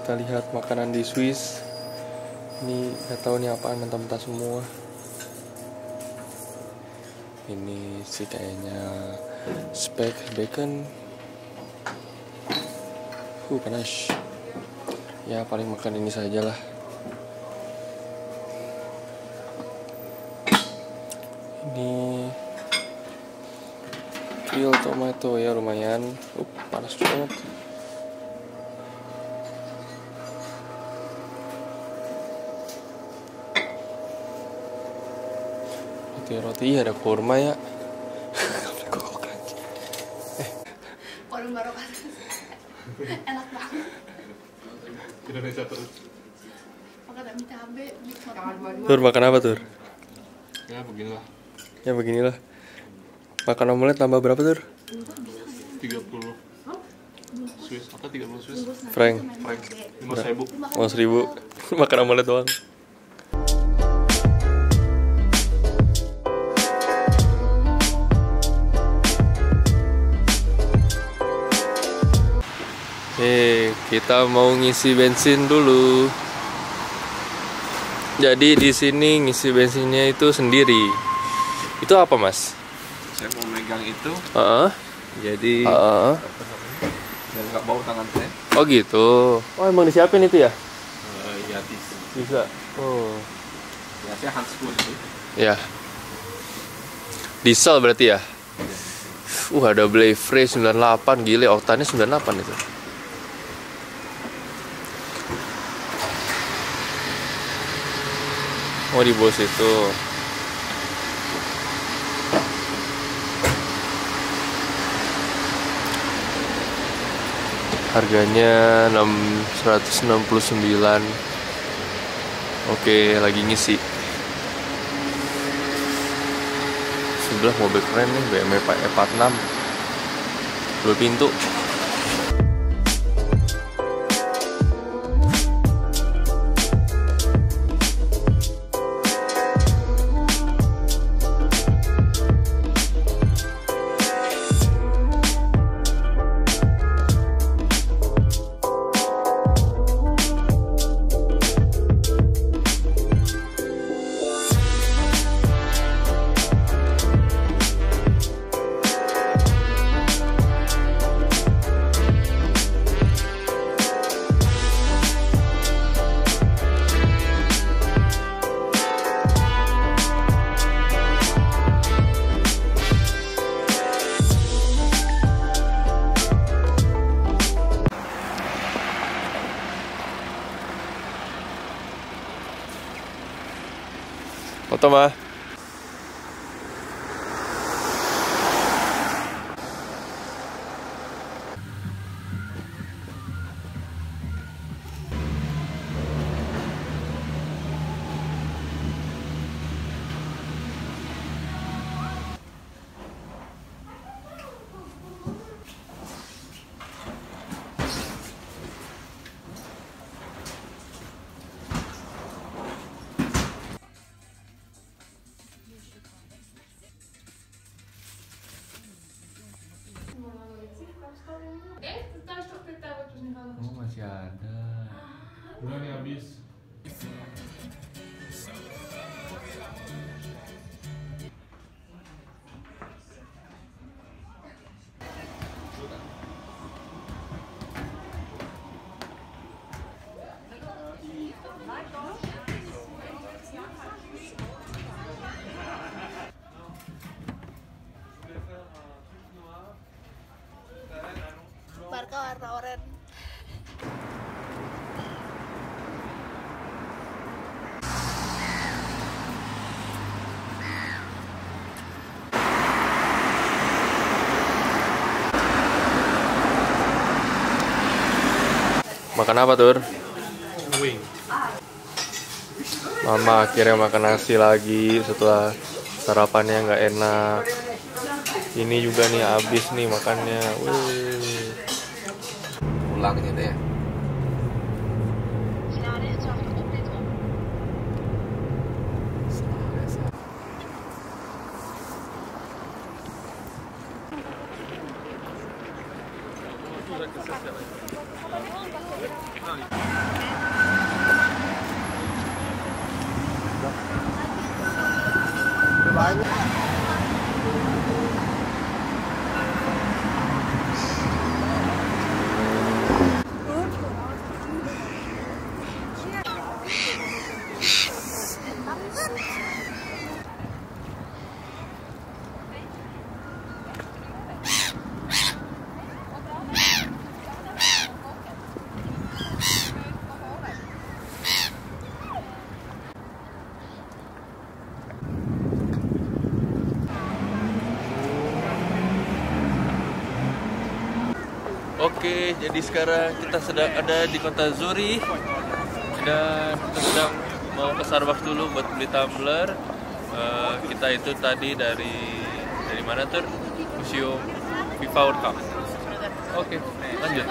kita lihat makanan di Swiss. Ini nggak tahu nih apaan, mentah-mentah semua. Ini sih kayaknya steak bacon. Panas. Ya paling makan ini saja lah. Ini peel tomato ya, lumayan. Panas banget. Roti ada kurma ya. Warung barokah. Enak banget. Indonesia terus. Pakai demi cabe. Tur makan apa Tur? Ya beginilah. Ya beginilah. Makan omelet tambah berapa Tur? 30 Swiss, apa 30 Swiss? Frank. 5.000. 1.000. Makan omelet doang. Kita mau ngisi bensin dulu. Jadi di sini ngisi bensinnya itu sendiri. Itu apa Mas? Saya mau megang itu. Jadi biar nggak bau tangan saya. Oh gitu. Oh emang disiapin itu ya? Iya Bisa. Oh. Ya saya handsful itu. Ya. Diesel berarti ya? Ada Blefrey 98, gile oktannya 98 itu. Oh di bawah situ. Harganya 169. Oke, lagi ngisi. Sebelah mobil keren nih, BMW E46 2 pintu. Foto mah. Oh masih ada. Udah nih habis. Barca warna oranye. Makan apa Tur? Wing. Mama akhirnya makan nasi lagi setelah sarapannya nggak enak. Ini juga nih habis nih makannya. Pulang gitu ya. Sudah kesel. Oke, jadi sekarang kita sedang ada di kota Zurich dan kita sedang mau ke Starbucks dulu buat beli tumbler. Kita itu tadi dari mana tuh? Museum FIFA World Cup. Oke, lanjut.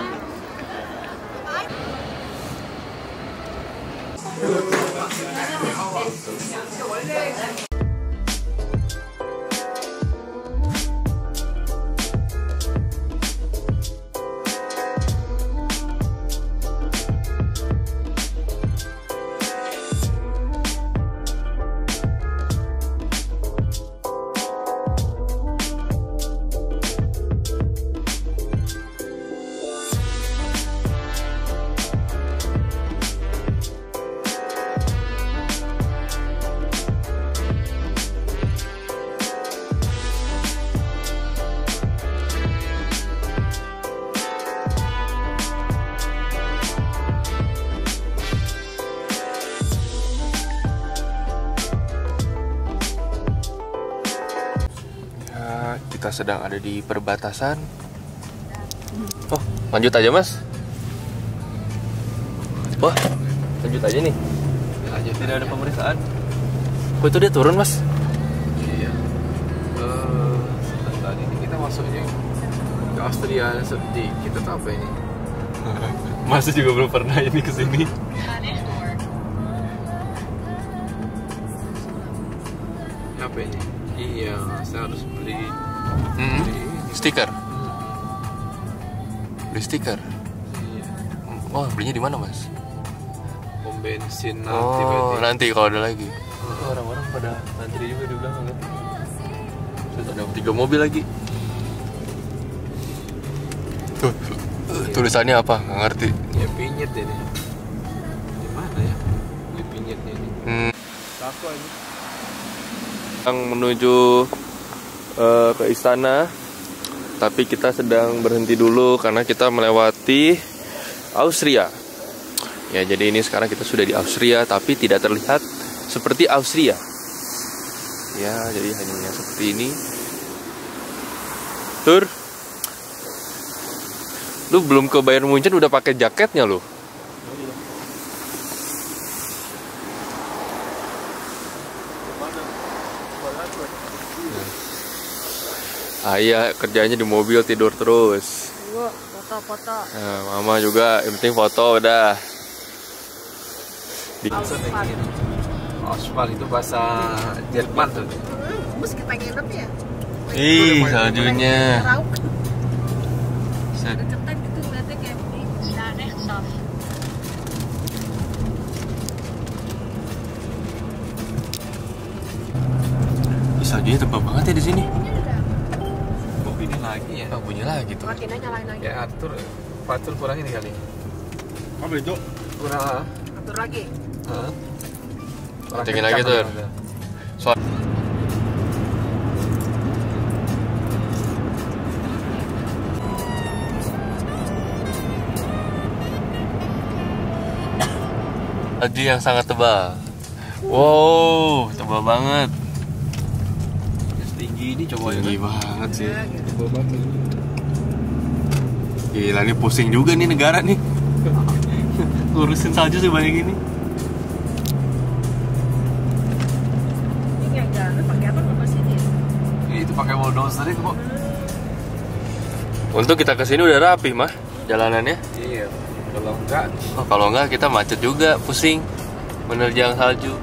Kita sedang ada di perbatasan. Oh, lanjut aja mas. Wah, lanjut aja nih. Tidak ada pemeriksaan. Oh, itu dia turun mas. Iya. Tadi ini kita masuknya ke Austria di kita apa ini? Mas juga belum pernah ini kesini. Apa ini? Iya, saya harus beli. Stiker. Beli stiker. Iya. Oh, belinya di mana mas? Pom bensin nanti Oh, berarti. nanti kalau ada lagi. Orang-orang pada antri juga di belakang kan. Terus ada 3 mobil lagi. Tuh, tulisannya apa? Nggak ngerti. Ya pinyet ini. Di mana ya? Di pinyetnya ini. Aku ini. Sedang menuju ke istana, tapi kita sedang berhenti dulu karena kita melewati Austria. Ya, jadi ini sekarang kita sudah di Austria, tapi tidak terlihat seperti Austria. Ya, jadi hanya seperti ini. Tur, lu belum ke Bayern Munchen udah pakai jaketnya lu. Ayah kerjanya di mobil tidur terus. Foto-foto. Nah, mama juga, yang penting foto udah. Aspal itu bahasa Jerman tuh. Mesti kita nginep ya. Ih, saljunya. Rauk. Set. Deketan gitu berarti kayak ini. Aneh, stop. Ih, saljunya tebal banget ya di sini. Oh, ini lagi ya. Oh, bunyi lagi tuh. Makin aja nyalain lagi. Ya Fatur kurang ini kali. Apa itu? Kurang. Atur lagi. Kencengin lagi tuh. Soal salju yang sangat tebal. Wow, tebal banget. Tinggi ini coba Tinggi banget sih. Tebal banget. Gila, nih pusing juga nih negara nih. Ngurusin salju sebanyak ini. Ini yang jalan pakai apa ke sini? Itu pakai bulldozer itu kok. Untuk kita kesini udah rapi mah jalanannya. Iya. Kalau enggak, Oh, kalau enggak kita macet juga, pusing menerjang salju.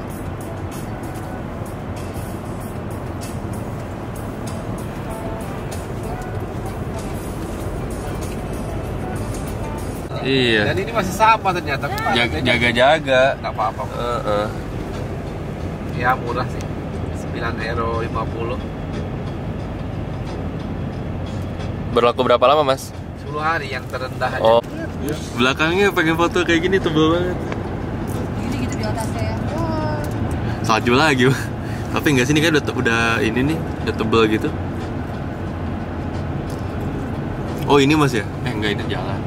Iya. dan ini masih sama ternyata. Jaga-jaga. Nggak apa-apa. Heeh. Ya murah sih. €9.50. Berlaku berapa lama, Mas? 10 hari yang terendah aja. Oh. Belakangnya pengen foto kayak gini tebel banget. Gini gitu di atasnya. Salju lagi. Tapi enggak, sini kan udah ini nih, udah tebel gitu. Oh, ini Mas ya? Enggak, ini jalan.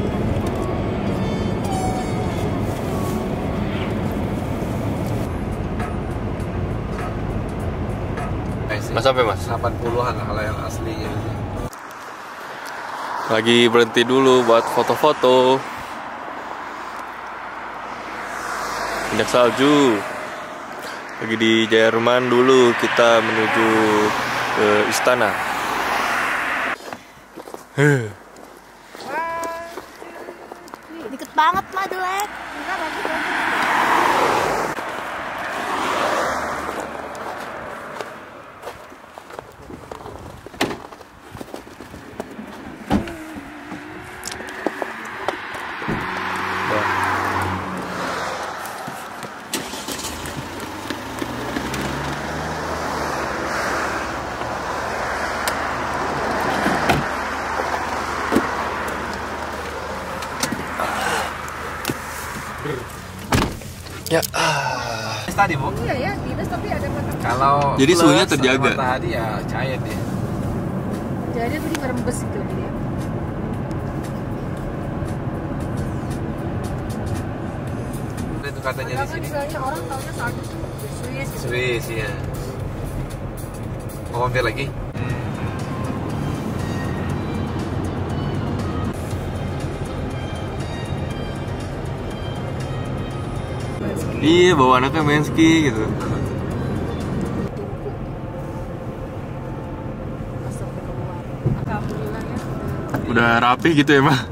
Mas sampai Mas? 80-an lah kalau yang aslinya. Lagi berhenti dulu buat foto-foto. Injak salju. Lagi di Jerman dulu, kita menuju ke istana. Deket banget mah Dulek. Enggak bagus. Ya. Tadi Bu. Iya ya, minus tapi ada matahari. Kalau Jadi plus suhunya ada terjaga. matahari ya cair dia. Jadi tadi merembes gitu dia. Itu katanya di Kan sini. misalnya orang taunya salju tuh Swiss gitu. Swiss ya. Mau mampir lagi? Iya, bawa anaknya main ski gitu. Alhamdulillah ya. Udah rapi gitu ya, Mah?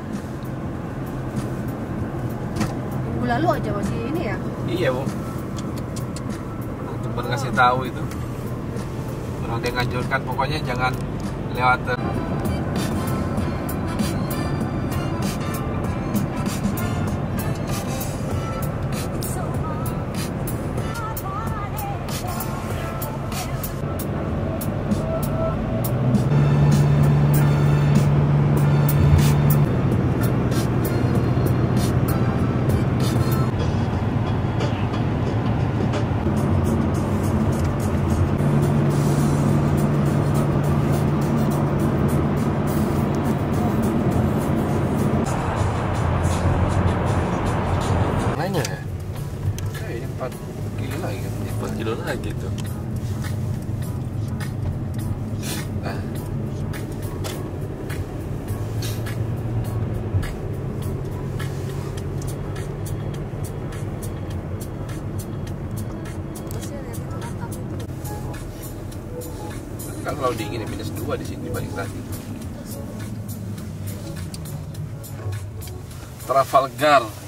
Minggu lalu aja masih ini ya. Iya Bu. Temen ngasih tahu itu. Orang dia nganjurkan pokoknya jangan lewat. Nanya ya? Ini 4 kilo lagi kan? 4 kilo lagi tuh. Nah, kalau dingin ya -2 di sini balik tadi. Trafalgar